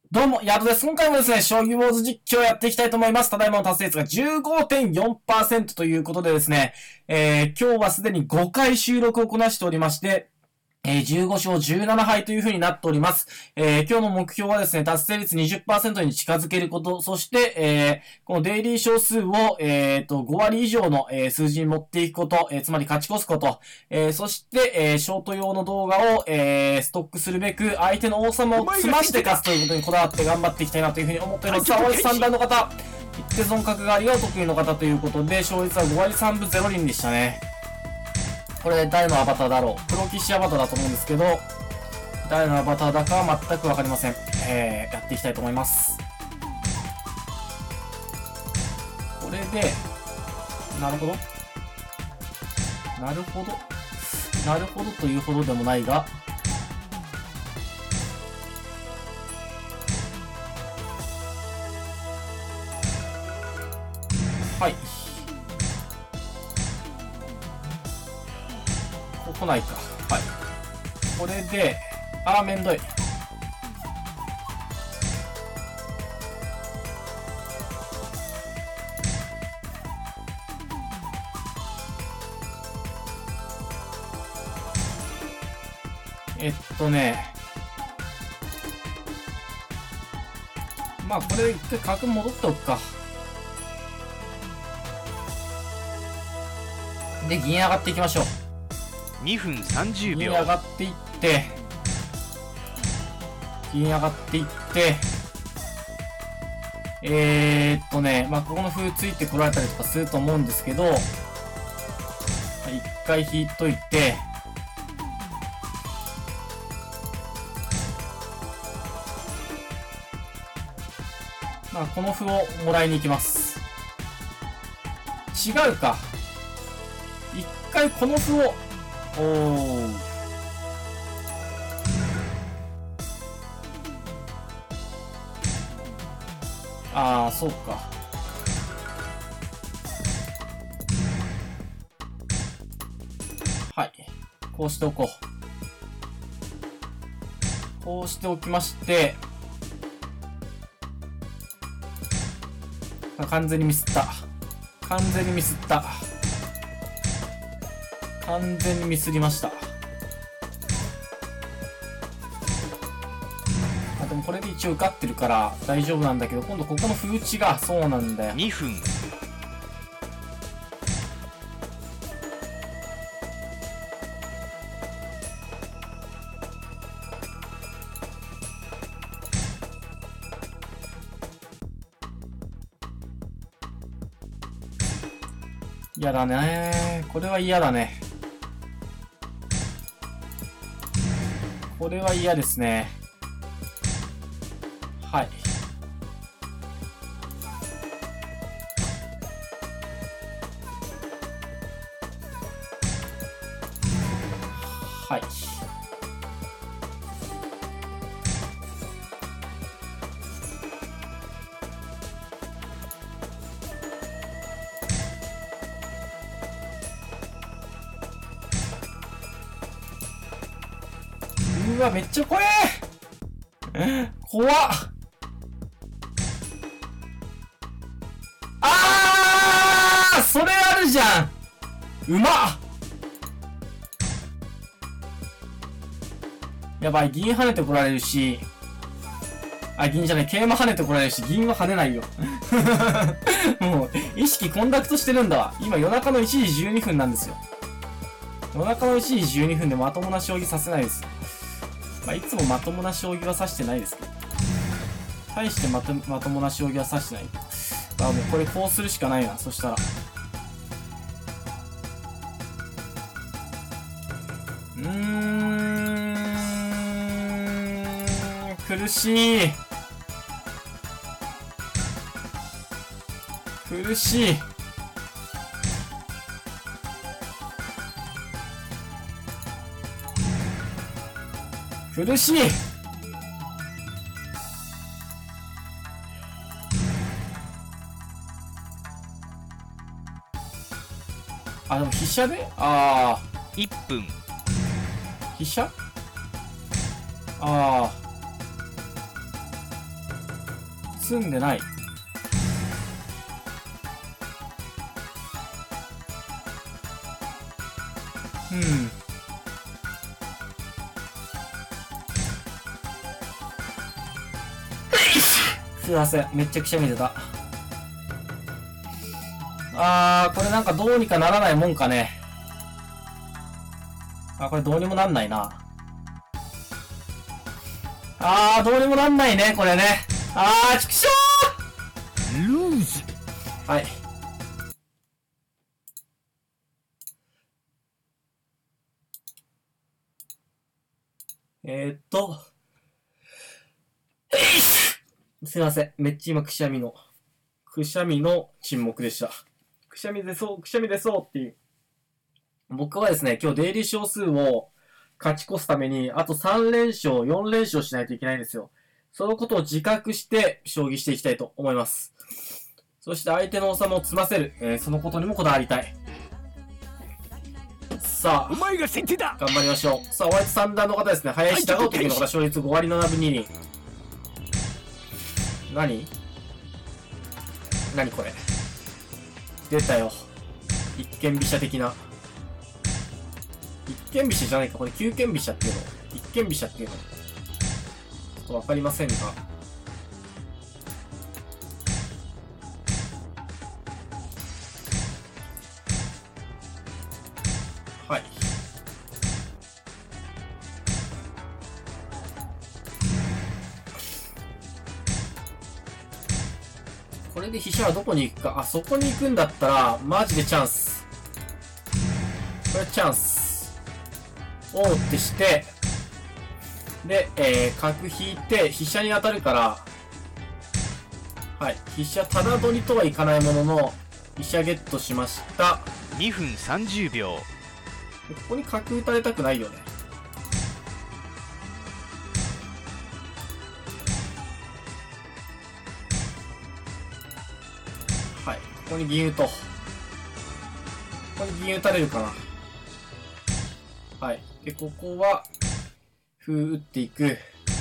どうも、ヤドです。今回もですね、将棋ウォーズ実況をやっていきたいと思います。ただいまの達成率が 15.4% ということでですね、今日はすでに5回収録をこなしておりまして、15勝17敗という風になっております。今日の目標はですね、達成率 20% に近づけること、そして、このデイリー勝数を、5割以上の、数字に持っていくこと、つまり勝ち越すこと、そして、ショート用の動画を、ストックするべく、相手の王様を詰まして勝つということにこだわって頑張っていきたいなという風に思っております。さあ、大石三段の方、一手損角換わりがお得意の方ということで、勝率は5割3分0厘でしたね。これ誰のアバターだろう。プロ棋士アバターだと思うんですけど、誰のアバターだかは全くわかりません。やっていきたいと思います。これで、なるほど。なるほど。なるほどというほどでもないが、はい。来ないか。はい。これで、めんどい。まあ、これ一回角戻っておくか。で、銀上がっていきましょう。 2分30秒。 銀上がっていって、銀上がっていって、まあ、ここの歩ついてこられたりとかすると思うんですけど、一回引いといて、まあ、この歩をもらいに行きます。違うか。一回この歩を、そうか。はい。こうしておこう。こうしておきまして、完全にミスった。完全にミスった。完全にミスりました。でもこれで一応受かってるから大丈夫なんだけど、今度ここの歩打ちがそうなんだよ。 2分。 嫌だね。これは嫌だね。これは嫌ですね。はい。はい。うわ、めっちゃ怖え怖っ。それあるじゃん。うまっ。やばい、銀跳ねてこられるし、銀じゃない、桂馬跳ねてこられるし、銀は跳ねないよ。もう、意識コンダクトしてるんだわ。今夜中の1時12分なんですよ。夜中の1時12分でまともな将棋させないです。まあ、いつもまともな将棋は指してないですけど。対してまともな将棋は指してない。もうこれこうするしかないな、そしたら。苦しい。苦しい。苦しい。でも飛車で 1分。 飛車詰んでない。すいません。めっちゃくちゃ見てた。これなんかどうにかならないもんかね。これどうにもなんないな。どうにもなんないね、これね。ちくしょー！ルーズ。はい。すいません。めっちゃ今くしゃみの沈黙でした。くしゃみ出そうっていう。僕はですね、今日出入り小数を勝ち越すために、あと3連勝、4連勝しないといけないんですよ。そのことを自覚して将棋していきたいと思います。そして相手の王様を詰ませる、そのことにもこだわりたい。さあ、 お前が先手だ。 頑張りましょう。さあ、ホワイト三段の方ですね。林田が時の方、勝率5割7分2厘。何これ。出たよ。一間飛車的な。一間飛車じゃないか。これ九間飛車っていうの。一間飛車っていうの。ちょっとわかりませんが。はい。これで飛車はどこに行くか。そこに行くんだったら、マジでチャンス。これチャンス。王ってして、で、角引いて、飛車に当たるから、はい。飛車ただ取りとはいかないものの、飛車ゲットしました。 2分30秒。 ここに角打たれたくないよね。はい。ここに銀打とう。ここに銀打たれるかな。はい。で、ここは、歩打っていく。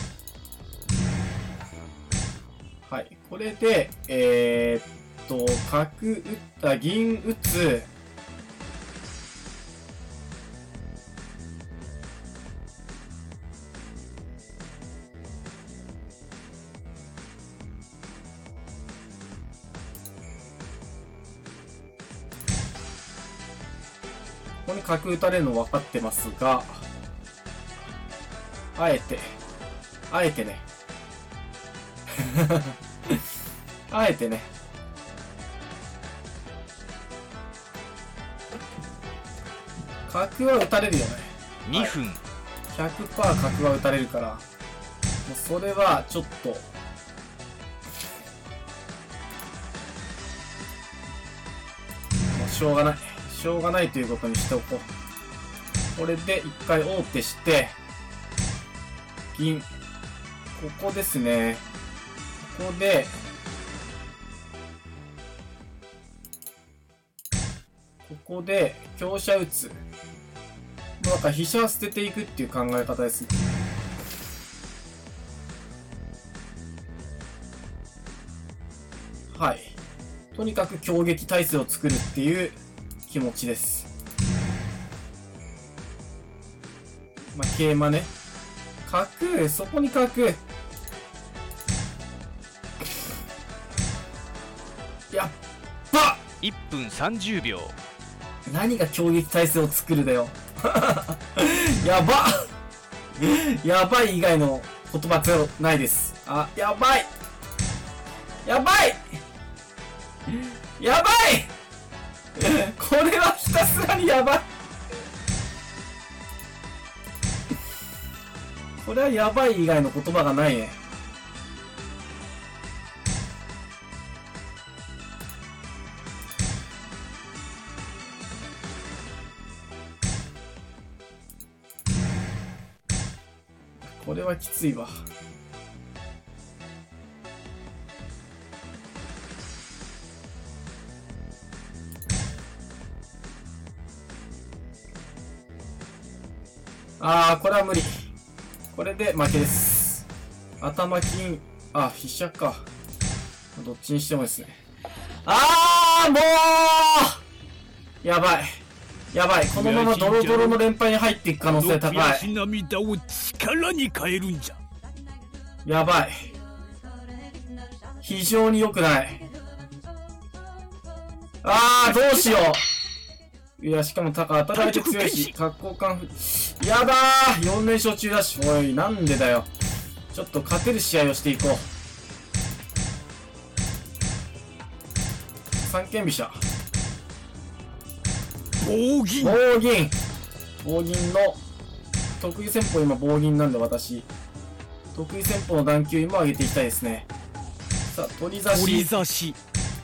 はい。これで、角打った、銀打つ。ここに角打たれるの分かってますが、あえてね。あえてね。角は打たれるよね。 2分。 100% 角は打たれるから、もうそれはちょっと、もうしょうがない。しょうがないということにしておこう。これで一回王手して、銀。ここですね。ここで、香車打つ。もうなんか飛車は捨てていくっていう考え方ですね。はい。とにかく強撃態勢を作るっていう気持ちです。桂馬ね。角、そこに角。やっば！ 1分30秒。 何が強撃態勢を作るだよ。やば！やばい以外の言葉ゼロないです。やばい！やばい！やばい！これはひたすらにやばい！これはやばい以外の言葉がないね。これはきついわ。これは無理。これで負けです。頭金、飛車か。 どっちにしてもですね。もうやばい。やばい。このままドロドロの連敗に入っていく可能性高い。 涙を力に変えるんじゃ。 やばい。非常に良くない。どうしよう。いや、しかもタカ当たられて強いし、格好感不。やだー !4 連勝中だし。おい、なんでだよ。ちょっと勝てる試合をしていこう。三間飛車。 棒銀。 棒銀。棒銀の、得意戦法今棒銀なんで私。得意戦法の段級今上げていきたいですね。さあ、取り差し。 取り差し。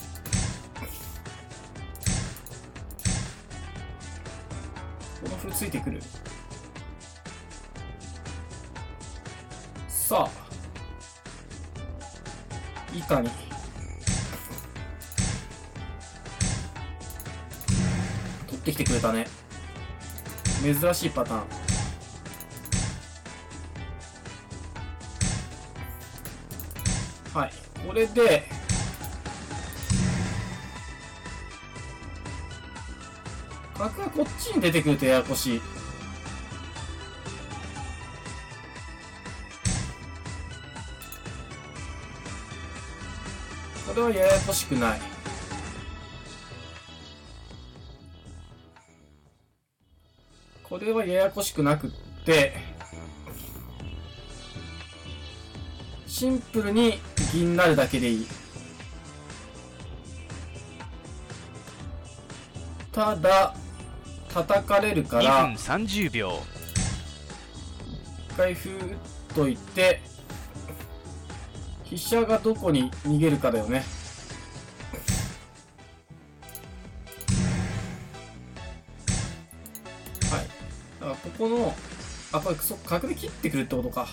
この歩ついてくる。さあ、いかに。取ってきてくれたね。珍しいパターン。はい、これで角がこっちに出てくるとややこしい。これはややこしくない。これはややこしくなくってシンプルに銀になるだけでいい。ただ叩かれるから 2分30秒。 一回ふーっといて飛車がどこに逃げるかだよね。はい。だからここのこれ角で切ってくるってことか。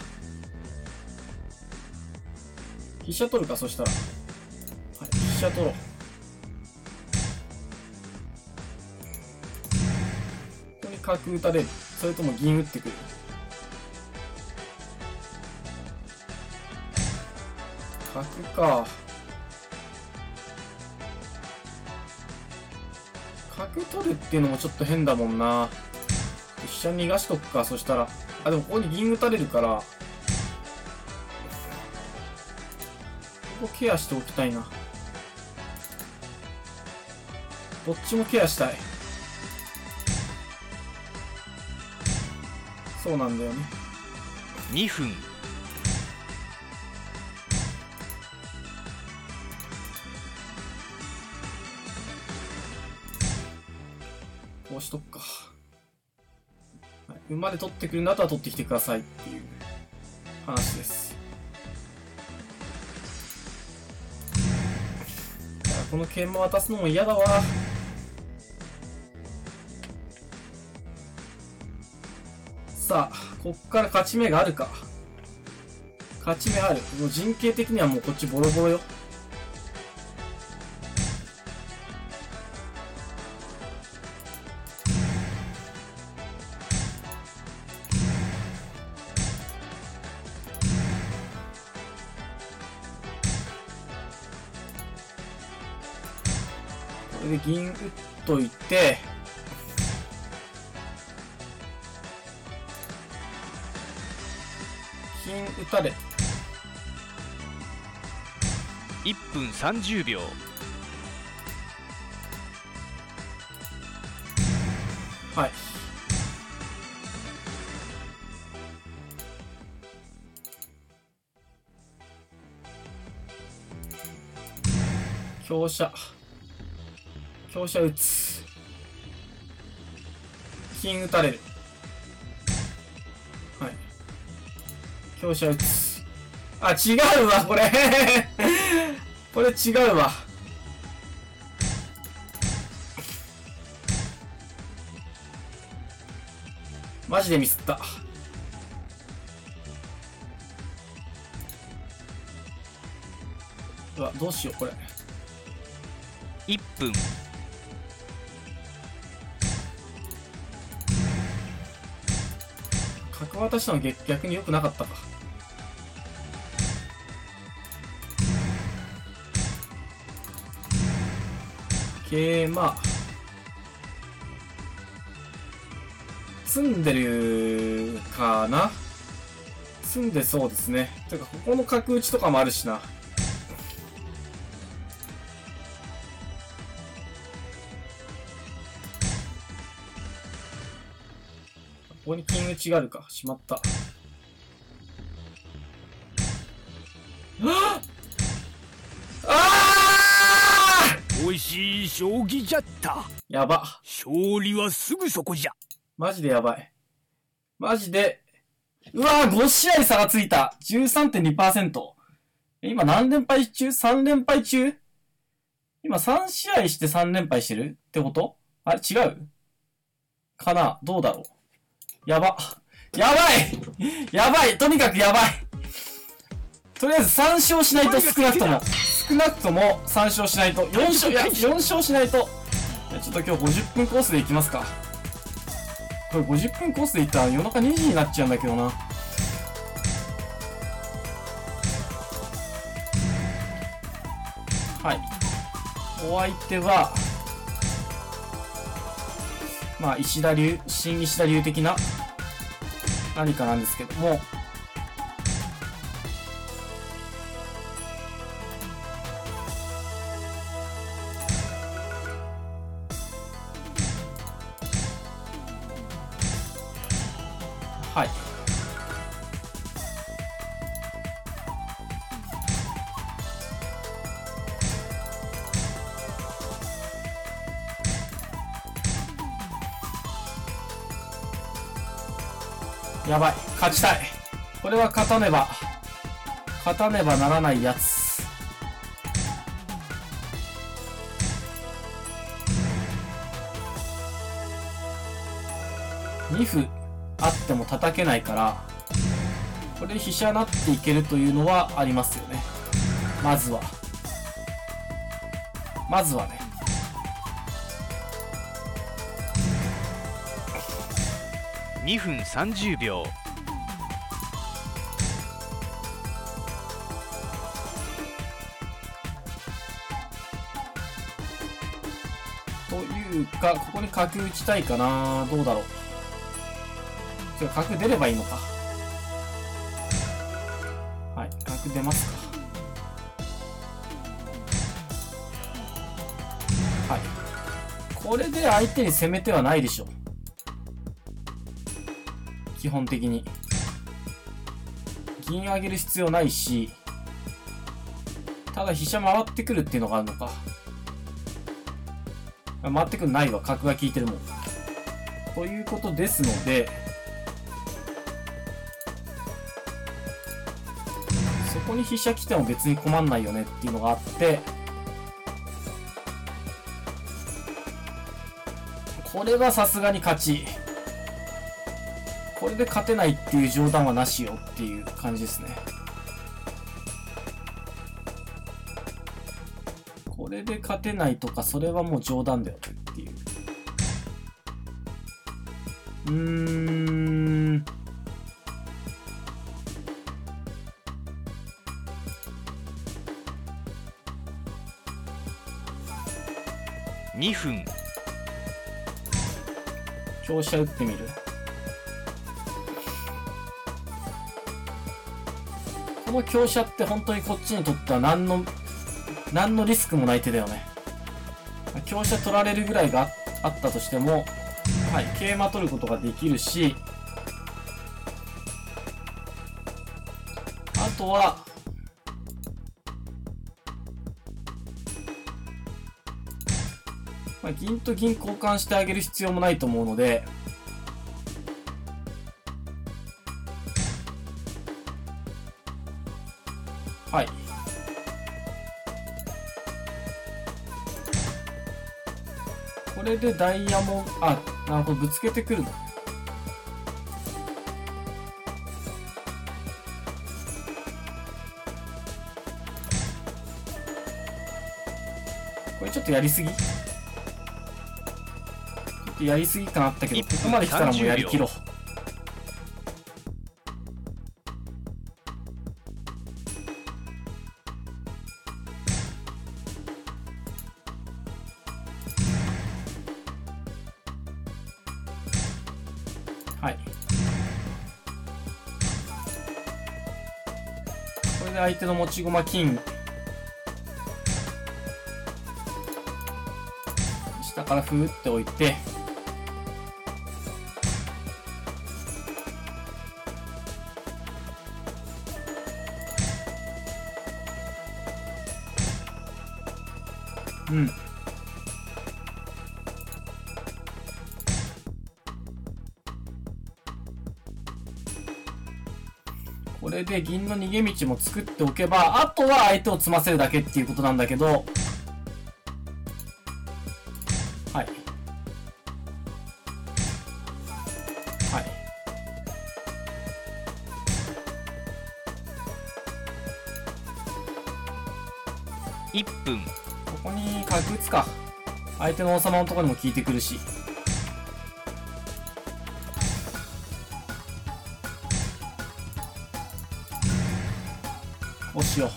飛車取るか、そしたら。はい、飛車取ろう。ここに角打たれる。それとも銀打ってくる。角か。角取るっていうのもちょっと変だもんな。飛車逃がしとくか、そしたら。でもここに銀打たれるから、ここケアしておきたいな。どっちもケアしたい。そうなんだよね。 2分。 こうしとくか。はい、馬で取ってくるんだったら取ってきてくださいっていう話です。この桂馬渡すのも嫌だわ。さあ、こっから勝ち目があるか。勝ち目ある。もう陣形的にはもうこっちボロボロよ。これで銀打っといて、金打たれ。 1分30秒。 はい。香車。香車打つ。金打たれる。はい。香車打つ。違うわ、これ。これ違うわ。マジでミスった。うわ、どうしよう、これ。 1分。 角渡したの逆に良くなかったか。 桂馬。詰んでるかな。詰んでそうですね。てか、ここの角打ちとかもあるしな。ここに金打ちがあるか。しまった。ああ美味しい将棋じゃった。 やば。 勝利はすぐそこじゃ。 マジでやばい。マジで。うわぁ、5試合差がついた。13.2%。今何連敗中？ 3 連敗中？今3試合して3連敗してるってこと？あれ違うかな？どうだろう。やば。やばいやばい、とにかくやばい。とりあえず3勝しないと、少なくとも3勝しないと。4勝しないと。ちょっと今日50分コースでいきますか。これ50分コースでいったら夜中2時になっちゃうんだけどな。はい。お相手は、まあ、新石田流的な何かなんですけども、はい。やばい。勝ちたい。これは勝たねばならないやつ。2歩あっても叩けないから、これで飛車なっていけるというのはありますよね。まずはね。 2分30秒。 というか、ここに角打ちたいかな。どうだろう。角出ればいいのか。はい、角出ますか。はい。これで相手に攻めてはないでしょ。基本的に。銀上げる必要ないし、ただ飛車回ってくるっていうのがあるのか。回ってくるないわ。角が効いてるもん。ということですので、そこに飛車来ても別に困んないよねっていうのがあって、これはさすがに勝ち。これで勝てないっていう冗談はなしよっていう感じですね。これで勝てないとか、それはもう冗談だよっていう。 2分。 香車打ってみる。この香車って本当にこっちにとっては何のリスクもない手だよね。香車取られるぐらいがあったとしても、はい、桂馬取ることができるし、あとは、銀と銀交換してあげる必要もないと思うので、はい。これでダイヤモンド、なるほど、ぶつけてくるの。これちょっとやりすぎ？やりすぎ感あったけど、ここまで来たらもうやりきろう。 はい。これで相手の持ち駒金下からふーって置いて、うん。これで銀の逃げ道も作っておけば、あとは相手を詰ませるだけっていうことなんだけど、はい。はい。 1分。 ここに角打つか。相手の王様のところにも効いてくるし。こうしよう。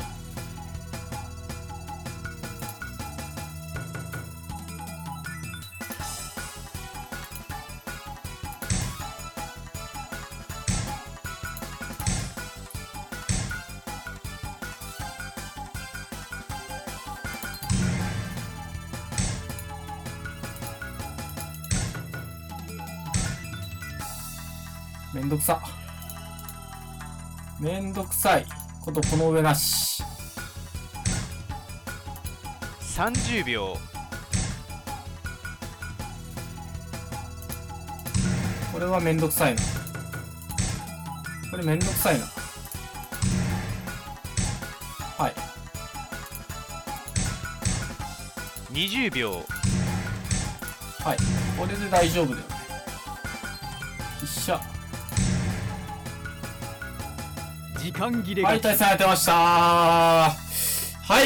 めんどくさ。めんどくさいことこの上なし。 30秒。 これはめんどくさいな。これめんどくさいな。はい。 20秒。 はい。これで大丈夫だよね。一緒。 時間切れが。 はい、対戦やってました。はい、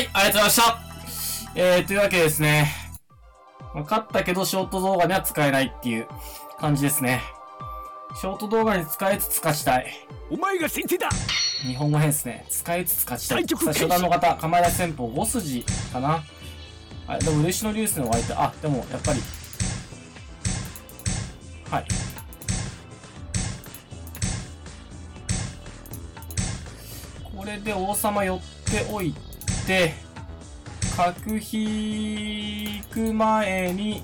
ありがとうございました。というわけでですね。勝ったけどショート動画には使えないっていう感じですね。ショート動画に使えつつ勝ちたい。 お前が先手だ。 日本語編ですね。使いつつ勝ちたい。 対局さあ、初段の方、構え出し戦法5筋かな。はい、でも嬉野流星の相手、あ、でもやっぱり。はい。これで王様寄っておいて、角引く前に、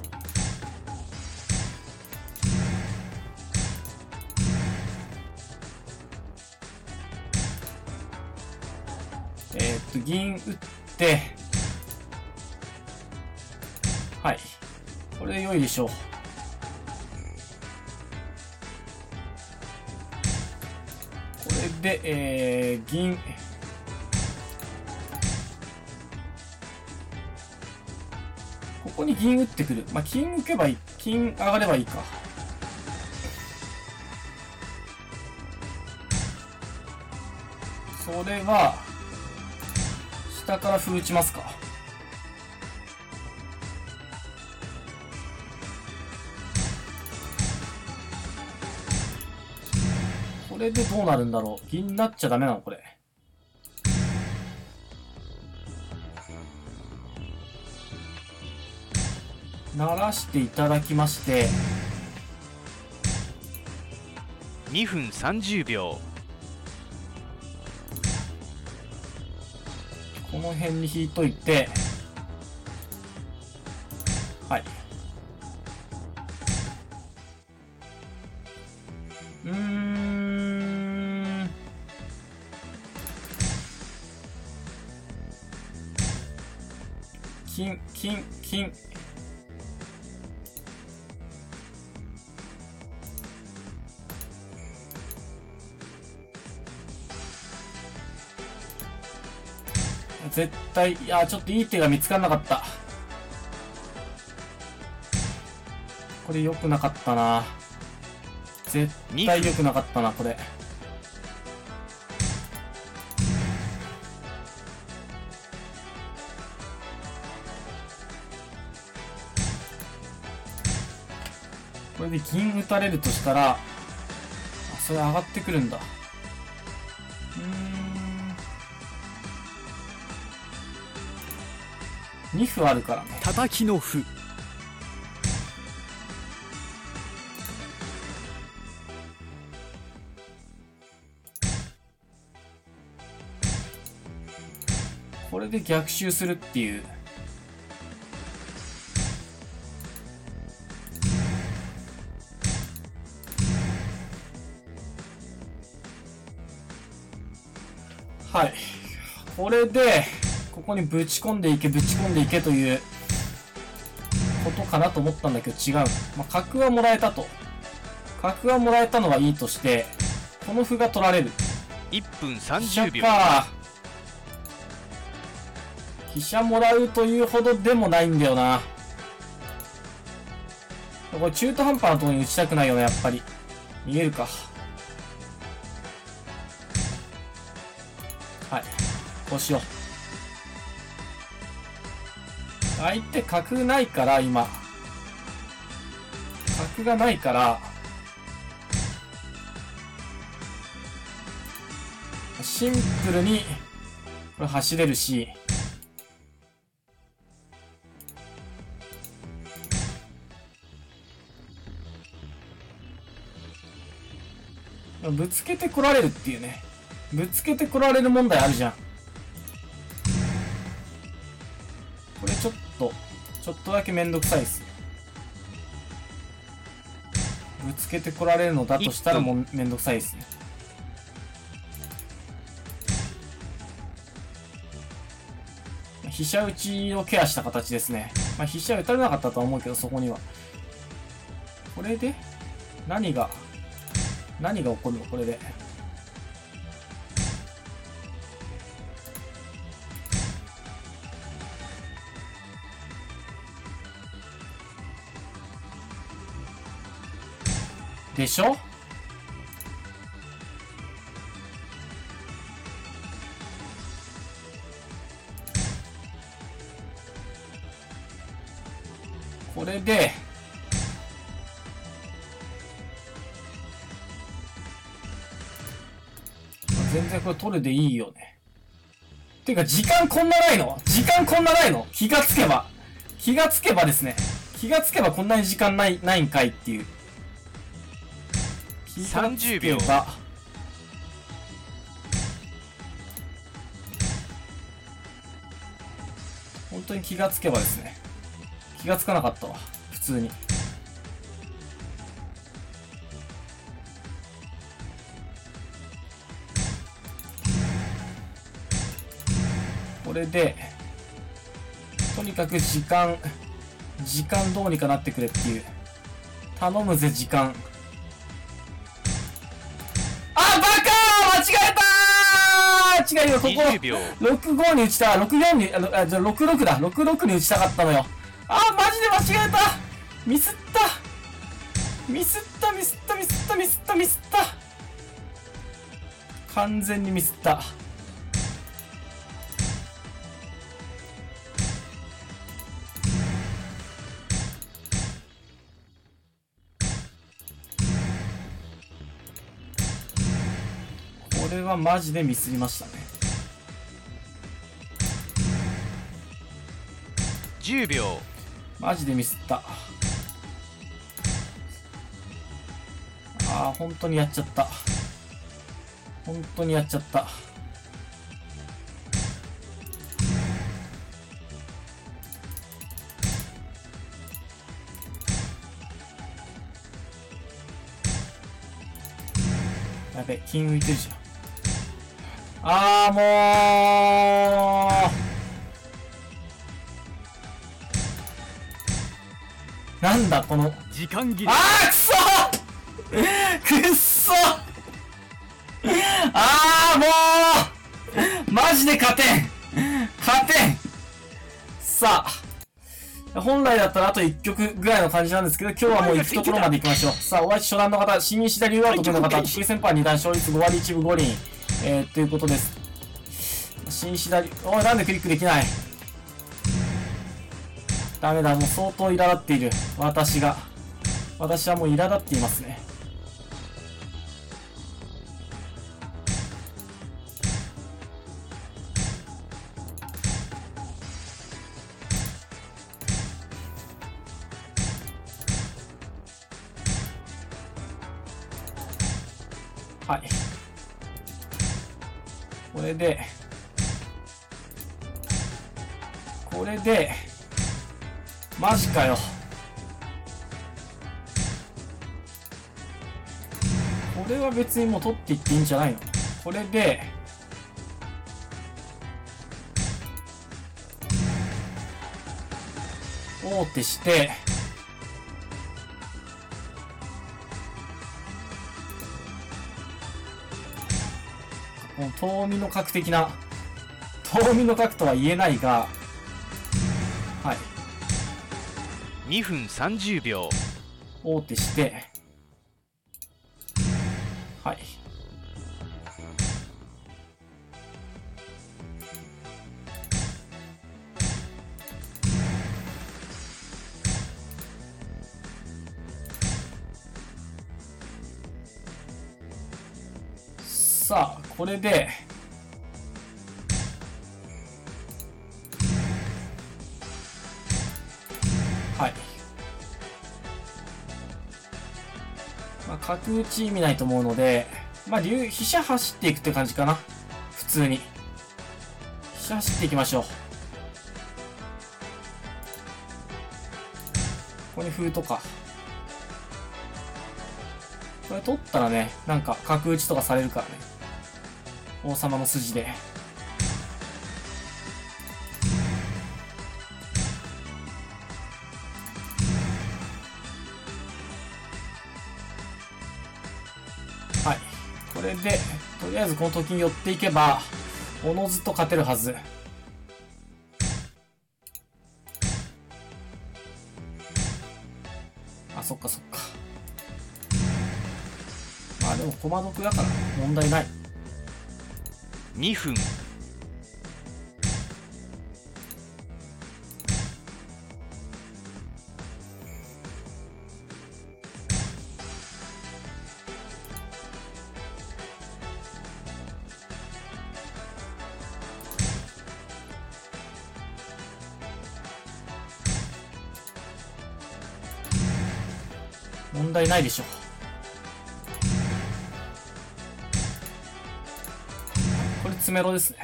銀打って、はい。これで良いでしょう。これで、銀。ここに銀打ってくる。まあ、金打けばいい。金上がればいいか。それは、下から歩打ちますか。これでどうなるんだろう。銀になっちゃダメなのこれ。鳴らしていただきまして。 2分30秒。 この辺に引いといて、はい。金。絶対、いや、ちょっといい手が見つからなかった。これ良くなかったな。絶対良くなかったな、これ。これで銀打たれるとしたら、あ、それ上がってくるんだ。2歩あるからね。 叩きの歩。 これで逆襲するっていう。はい。これで、ここにぶち込んでいけということかなと思ったんだけど違う。まあ、角はもらえたと。角はもらえたのはいいとして、この歩が取られる。 1分30秒。 飛車もらうというほどでもないんだよな。これ中途半端なところに打ちたくないよね、やっぱり。逃げるか。はい。こうしよう。相手角ないから、今。角がないから、シンプルに、これ走れるし、ぶつけてこられるっていうね。ぶつけてこられる問題あるじゃん。これちょっとだけめんどくさいです。ぶつけてこられるのだとしたらもうめんどくさいですね。飛車打ちをケアした形ですね。まあ、飛車打たれなかったとは思うけど、そこには。これで何が起こるのこれで。でしょ？これで、全然これ取るでいいよね。てか、時間こんなないの？気がつけばですね。気がつけばこんなに時間ないんかいっていう。 30秒。 本当に気がつけばですね。気がつかなかったわ。普通に。これで、とにかく時間どうにかなってくれっていう。頼むぜ、時間。あ、バカー！間違えたー！違うよ、ここ、65に打ちた、64に、66だ、66に打ちたかったのよ。あー、マジで間違えた！ミスった。完全にミスった。これはマジでミスりましたね。 10秒。 マジでミスった。ああ、本当にやっちゃった。やべ、金浮いてるじゃん。ああ、もう。なんだ、この。 時間切れ。 あー、くっそあー、もうマジで勝てんさあ。本来だったらあと1曲ぐらいの感じなんですけど、今日はもう行くところまで行きましょう。さあ、お相手初段の方、新石田竜王得意の方、得意先輩2段、勝率5割1分5厘。ということです。新石田竜、おい、なんでクリックできない？ダメだ、もう相当苛立っている。私はもう苛立っていますね。はい。これで、 これで、マジかよ。これは別にもう取っていっていいんじゃないの？これで、王手して、この遠見の角的な、遠見の角とは言えないが、はい。 2分30秒。 王手して、はい。さあ、これで、はい。まあ、角打ち意味ないと思うので、まあ、飛車走っていくって感じかな。普通に。飛車走っていきましょう。ここに歩とか。これ取ったらね、なんか角打ちとかされるからね。王様の筋で。はい。これで、とりあえずこの時に寄っていけば、おのずと勝てるはず。あ、そっかそっか。まあでも駒得だから問題ない。 2分。 問題ないでしょ。これ詰めろですね。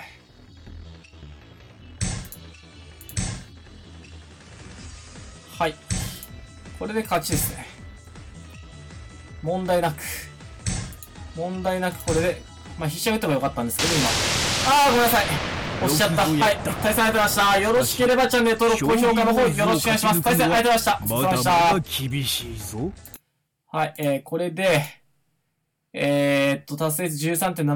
はい。これで勝ちですね。問題なくこれで、まあ飛車打てばよかったんですけど、今。あー、ごめんなさい。押しちゃった。はい。対戦ありがとうございました。よろしければチャンネル登録、高評価の方よろしくお願いします。対戦ありがとうございました。お疲れ様でした。 まだまだ厳しいぞ。 はい、これで、達成率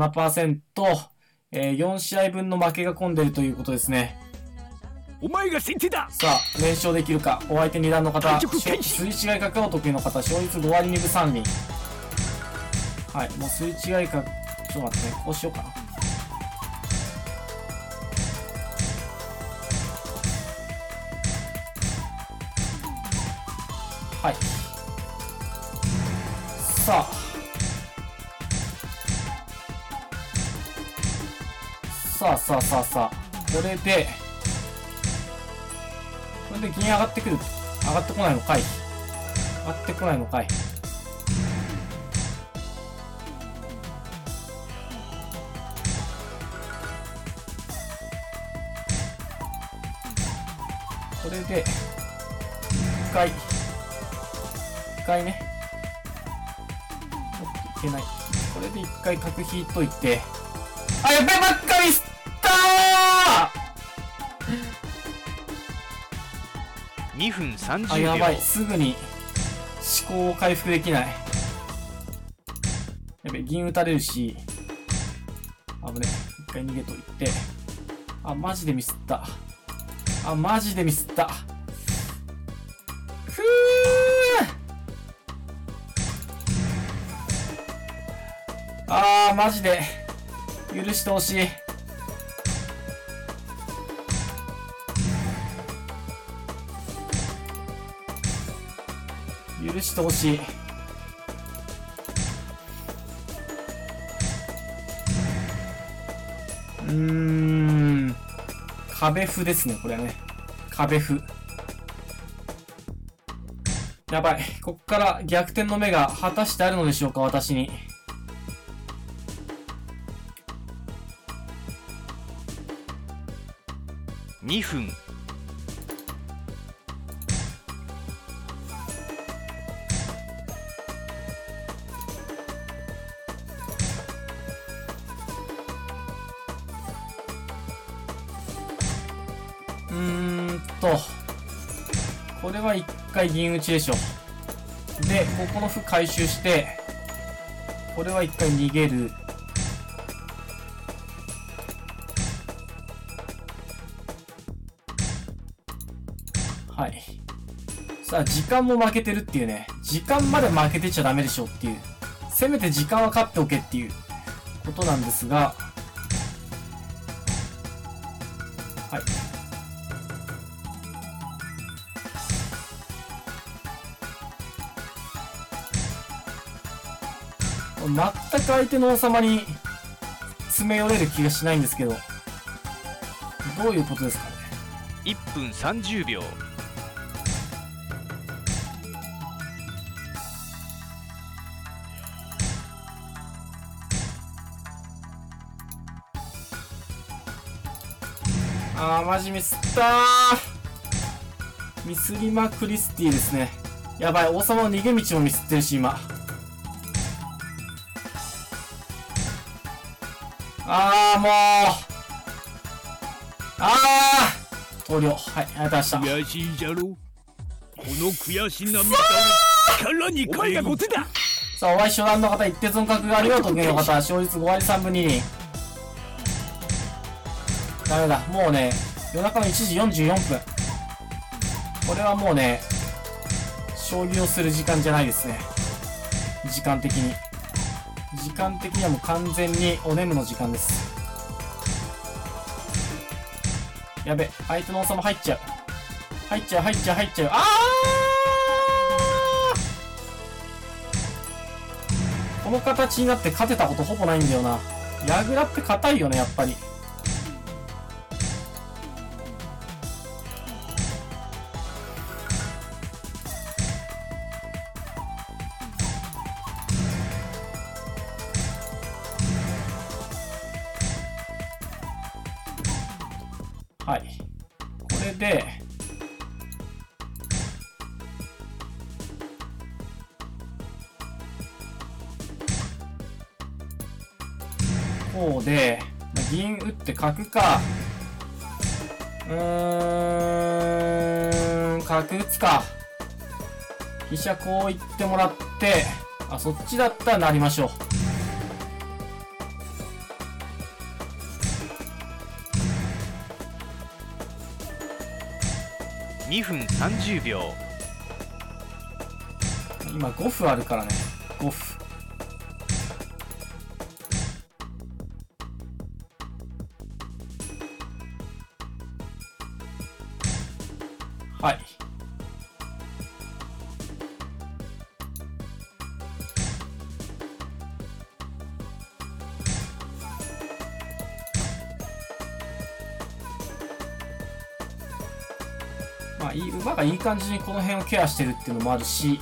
13.7%、4試合分の負けが込んでいるということですね。 お前が先手だ。 さあ、連勝できるか。お相手2段の方、すり違い角がお得意の方、勝率5割2分3厘。はい、もうすり違い角、ちょっと待ってね、こうしようかな。はい。さあ。さあ。これで銀上がってくる。上がってこないのかい。上がってこないのかい。これで、一回ね。いけない。これで一回角引いといて。あ、やべえ、ばっかりしたー2分30秒。 あ、やばい。すぐに思考を回復できない。やべえ、銀打たれるし。危ね。一回逃げといて。あ、マジでミスった。ふぁマジで。許してほしい。許してほしい。壁歩ですね、これね。壁歩。やばい。こっから逆転の目が果たしてあるのでしょうか、私に。 2分。 これは一回銀打ちでしょ。で、ここの歩回収して、これは一回逃げる。はい。さあ、時間も負けてるっていうね。時間まで負けてちゃダメでしょっていう。せめて時間は勝っておけっていうことなんですが、はい。全く相手の王様に詰め寄れる気がしないんですけど、どういうことですかね。 1分30秒。 マジミスったー。ミスりまくりスティですね。やばい、王様の逃げ道もミスってるし、今。もう。投了。はい、ありがとうございました。 悔しいじゃろ。この悔し涙を力に変えたことだ。 さあ、お会い初段の方、一徹の格があるよ。得意の方、勝率5割3分2厘。ダメだ。もうね、夜中の1時44分。これはもうね、将棋をする時間じゃないですね。時間的に。時間的にはもう完全にお眠の時間です。やべ、相手の王様入っちゃう。入っちゃう。この形になって勝てたことほぼないんだよな。矢倉って硬いよね、やっぱり。はい。これで、こうで、銀打って角か。角打つか。飛車こう行ってもらって、そっちだったらなりましょう。 2分30秒。 今5歩あるからね。5歩。はい。馬がいい感じにこの辺をケアしてるっていうのもあるし、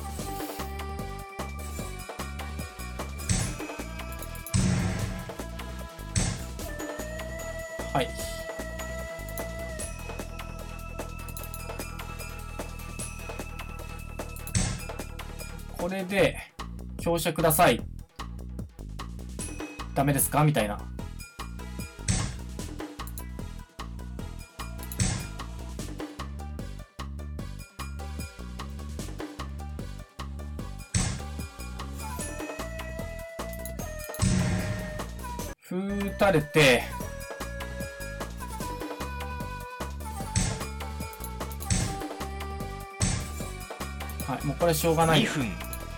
はい。これで香車ください。ダメですかみたいな。歩打たれて、はい、もうこれしょうがない。 2分。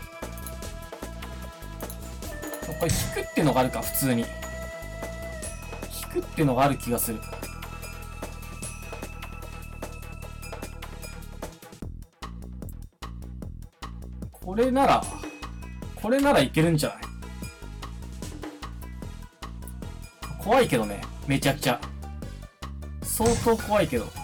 これ引くっていうのがあるか、普通に。引くっていうのがある気がする。これならいけるんじゃない？怖いけどね。めちゃくちゃ。相当怖いけど。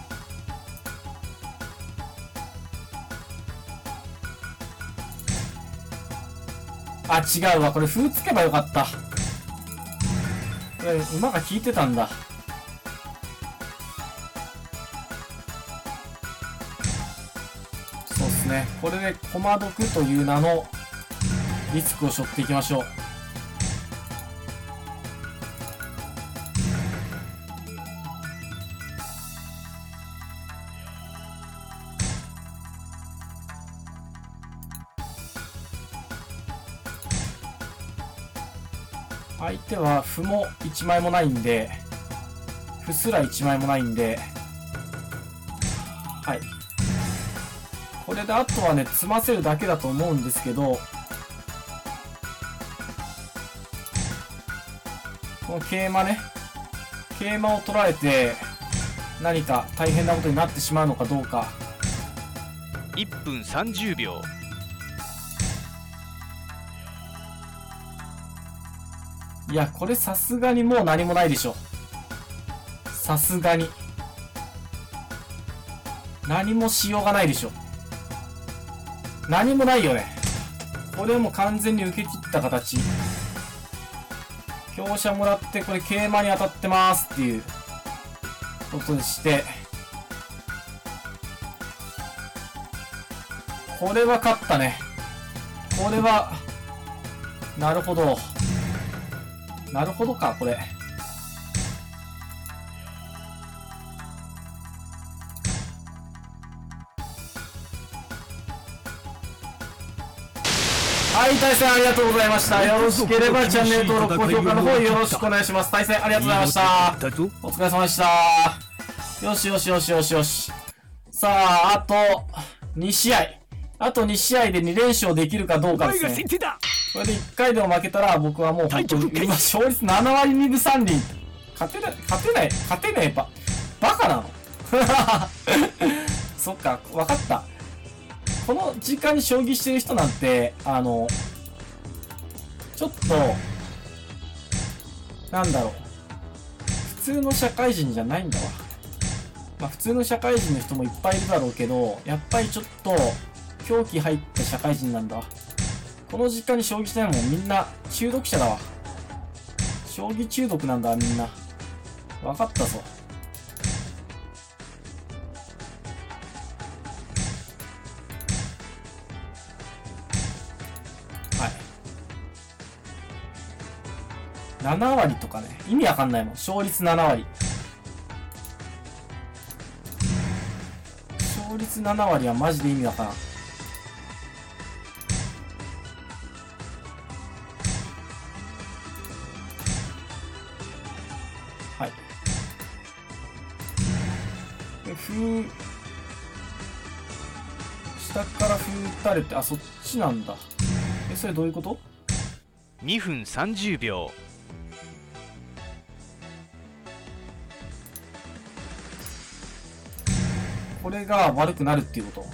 違うわ。これ歩つけばよかった。これ、馬が効いてたんだ。そうっすね。これで駒得という名のリスクを背負っていきましょう。 相手は歩も1枚もないんで、歩すら1枚もないんで、はい。これであとはね、詰ませるだけだと思うんですけど、この桂馬ね、桂馬を取られて、何か大変なことになってしまうのかどうか。 1分30秒。 いや、これさすがにもう何もないでしょ。さすがに。何もしようがないでしょ。何もないよね。これもう完全に受け切った形。香車もらって、これ桂馬に当たってますっていうことでして、これは勝ったね。これは、なるほど。なるほどか、これ。はい、対戦ありがとうございました。よろしければチャンネル登録、高評価の方よろしくお願いします。対戦ありがとうございました。お疲れ様でした。よしよしよしよしよし。さあ、あと2試合。あと2試合で2連勝できるかどうかですね。これで1回でも負けたら僕はもう本当に今勝率7割2分3厘。勝てないバカなのそっか、わかった。この時間に将棋してる人なんて、ちょっと、なんだろう。普通の社会人じゃないんだわ。まあ普通の社会人の人もいっぱいいるだろうけど、やっぱりちょっと、狂気入った社会人なんだわ。この時間に将棋してないもんみんな中毒者だわ。将棋中毒なんだみんな。わかったぞ。はい。7割とかね。意味わかんないもん。勝率7割。勝率7割はマジで意味わからん。はい。で、下から歩打たれて、あ、そっちなんだ。それどういうこと？ 2分30秒。 これが悪くなるっていうこと？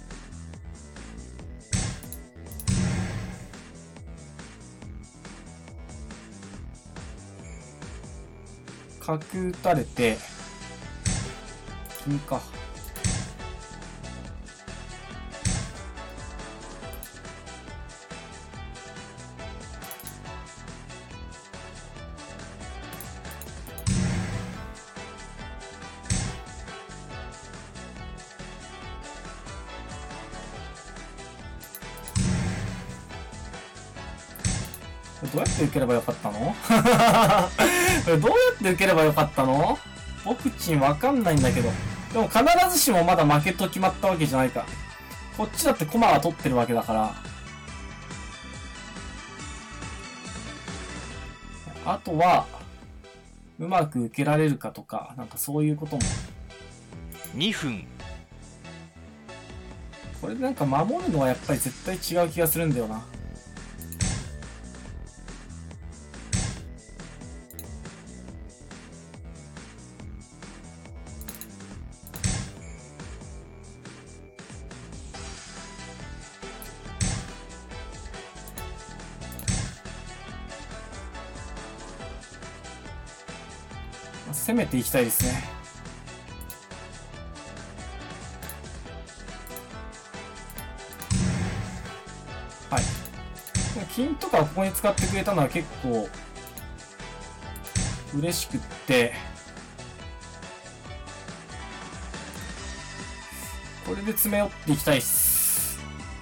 角打たれて、金か。どうやって受ければよかったのこれどうやって受ければよかったの？僕ちんわかんないんだけど。でも必ずしもまだ負けと決まったわけじゃないか。こっちだって駒は取ってるわけだから。あとは、うまく受けられるかとか、なんかそういうことも。 2分。 これでなんか守るのはやっぱり絶対違う気がするんだよな。攻めていきたいですね。はい。金とかをここに使ってくれたのは結構嬉しくって、これで詰め寄っていきたいっす。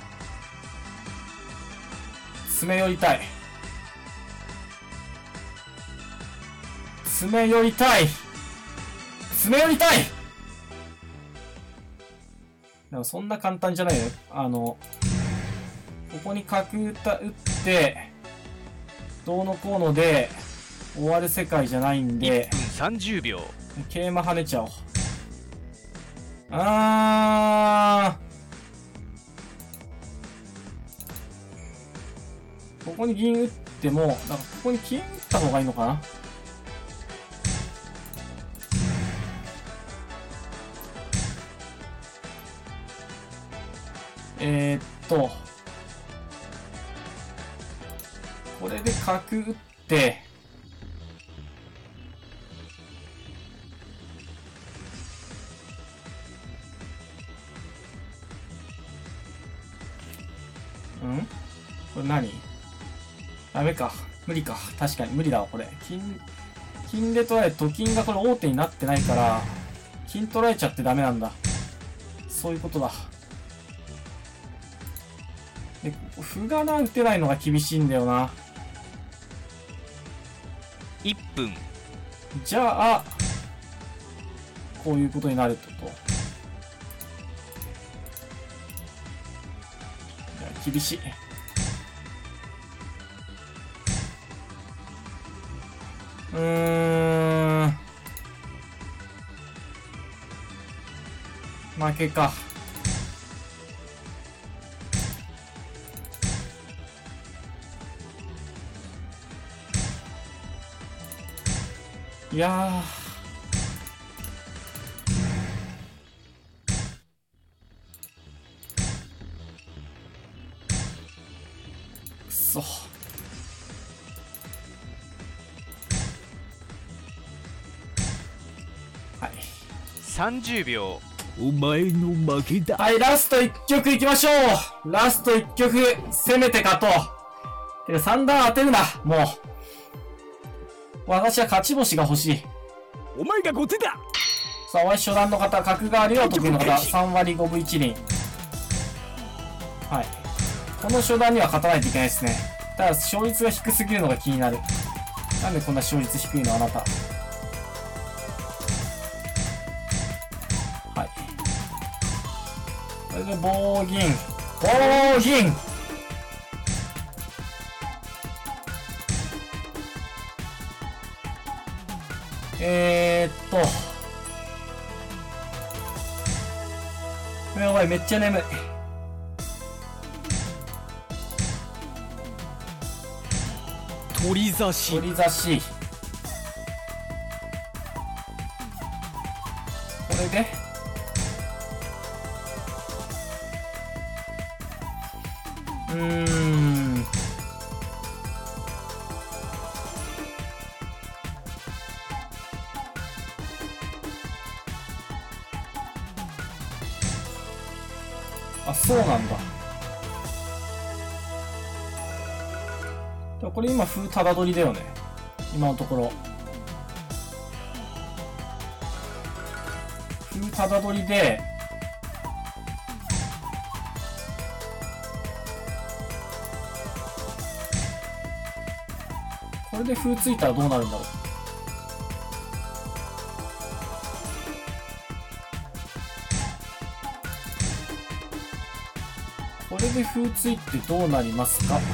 詰め寄りたい。詰め寄りたい。詰め寄りたい。でもそんな簡単じゃないよ。ここに角打って、 どうのこうので終わる世界じゃないんで、 1分30秒。 桂馬跳ねちゃおう。ここに銀打っても、だからここに金打った方がいいのかな。これで角打って、これ何？ダメか。無理か。確かに無理だわ、これ。金で取られ、と金がこれ王手になってないから、金取られちゃってダメなんだ。そういうことだ。で、歩がな、打てないのが厳しいんだよな。 1分。 じゃあ、こういうことになるってこと。いや、厳しい。負けか。いやー、くそ。はい。 30秒。 お前の負けだ。 はい、ラスト1曲いきましょう。ラスト1曲、攻めて勝とう。てか3段当てるな、もう。私は勝ち星が欲しい。 お前が後手だ。 さあ、初段の方、角換わりを得意の方、3割5分1厘。はい。この初段には勝たないといけないですね。ただ、勝率が低すぎるのが気になる。なんでこんな勝率低いの、あなた。はい。これで棒銀。棒銀やばい、めっちゃ眠い。 鳥差し。 取り差し。これであ、そうなんだ。でもこれ今風ただ取りだよね、今のところ。風ただ取りで、これで風ついたらどうなるんだろう。これで風ついてどうなりますか。こ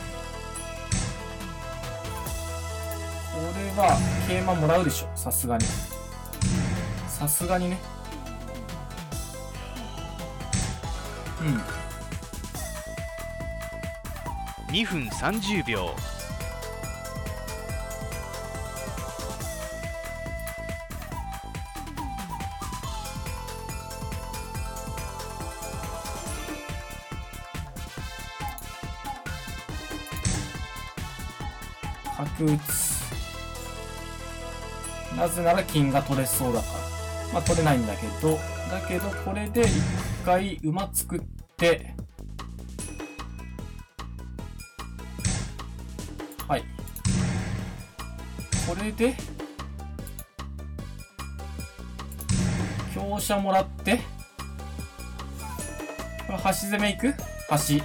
れは桂馬もらうでしょ、さすがに。さすがにね。 2分30秒。 角打つ。なぜなら金が取れそうだから。まあ取れないんだけど、これで一回馬作って、はい。これで、香車もらって、これ端攻めいく？端。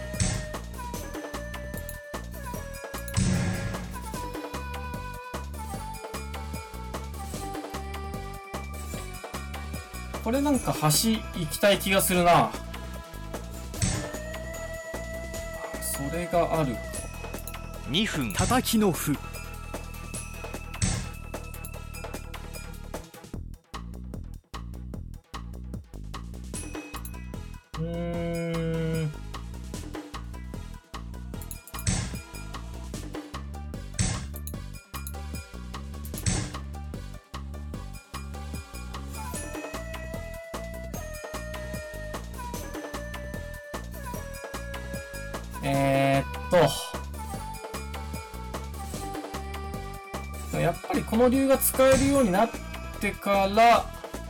これなんか端行きたい気がするな。それがある。 2分叩きの歩。 やっぱりこの竜が使えるようになってから、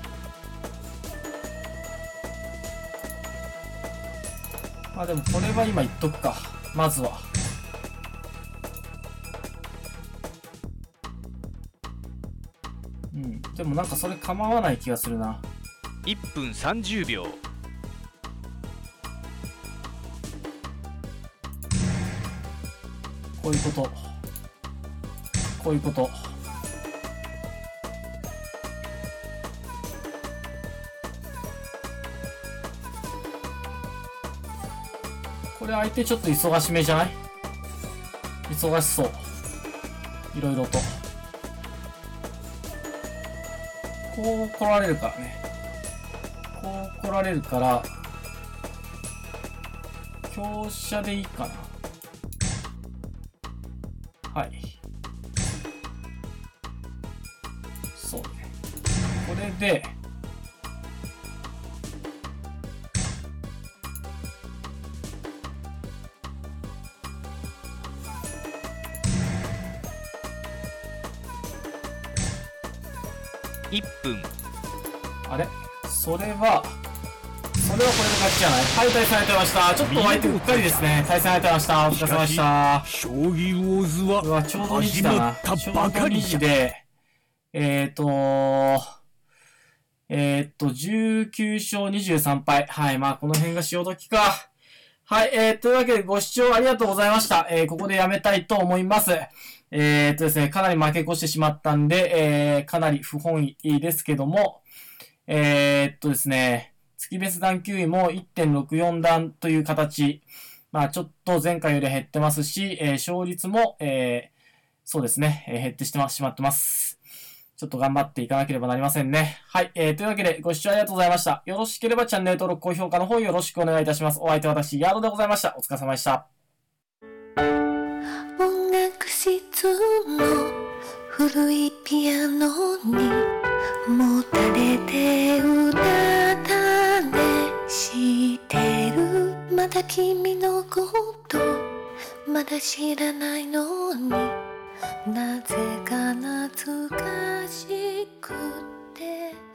まあでもこれは今言っとくか。まずは。うん。でもなんかそれ構わない気がするな。 1分30秒。 こういうこと。こういうこと。これ相手ちょっと忙しめじゃない？忙しそう。いろいろと。こう来られるからね。こう来られるから、香車でいいかな。はい。そうね。これで、 1分。 あれそれはこれで勝ちじゃない？はい、対戦相手ました。ちょっと相手うっかりですね。対戦相手ました。お疲れ様でした。 将棋ウォーズはうわ、ちょうど2時だな。 始まったばかり 2時で、19勝23敗。はい、まあこの辺が潮時か。はい、というわけでご視聴ありがとうございました。ここでやめたいと思います。ですね、かなり負け越してしまったんで、かなり不本意ですけども、ですね、月別段9位も 1.64 段という形。まあちょっと前回より減ってますし、勝率も、そうですね、減ってしまってます。ちょっと頑張っていかなければなりませんね。はい、というわけでご視聴ありがとうございました。よろしければチャンネル登録、高評価の方よろしくお願いいたします。お相手は私、ヤードでございました。お疲れ様でした。 音楽室の古いピアノにもたれてうたた寝してる。まだ君のことまだ知らないのになぜか懐かしくて